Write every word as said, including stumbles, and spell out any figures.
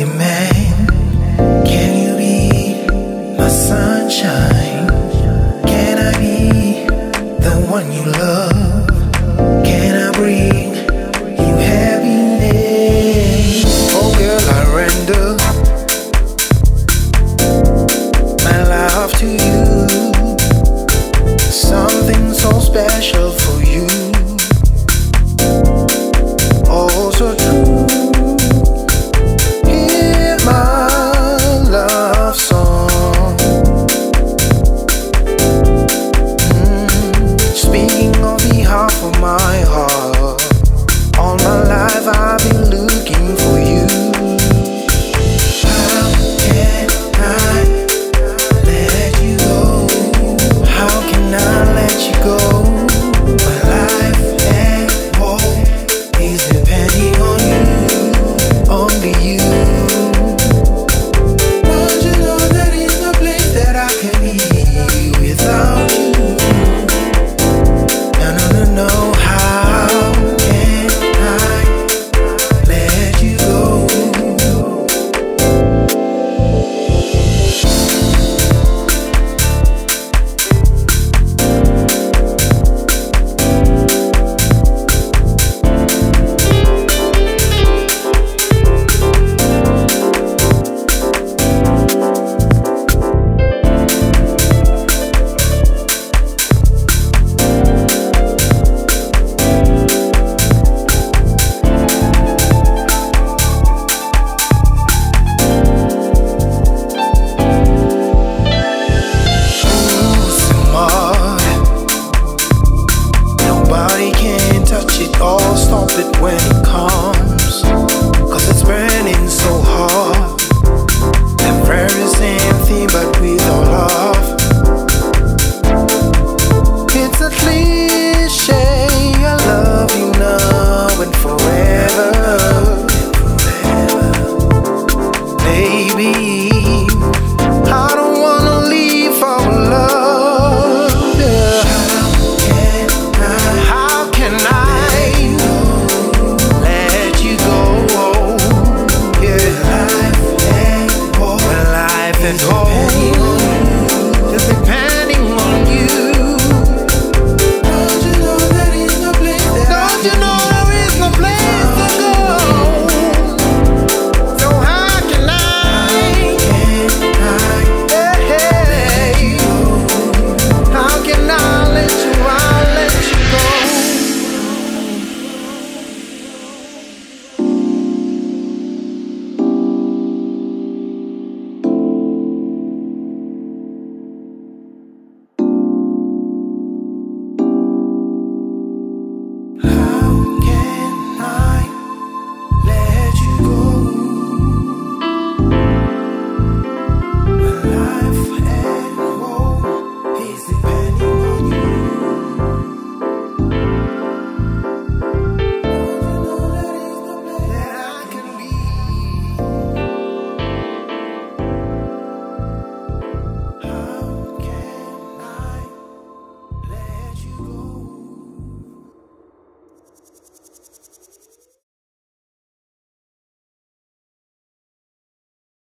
only man. Can you be my sunshine? Can I be the one you love? Can I bring you happiness? Oh girl, I render my love to you. Something so special for you. Oh, so true. Hear my love song. mm, Speaking on behalf of my heart. All my life I've been looking for you. How can I let you go? How can I let you go? My life and hope is depending on you, only you. Don't you know that is no place that I can be without you? No, no, no, no. How can I let you go? Nobody can touch it or stop it when it comes, 'cause it's burning so hard. The very same thing but with all love. It's a cliche, I love you now and forever. Baby, I don't wanna leave our love. Yeah. How can I let you go? Yeah. My life and hope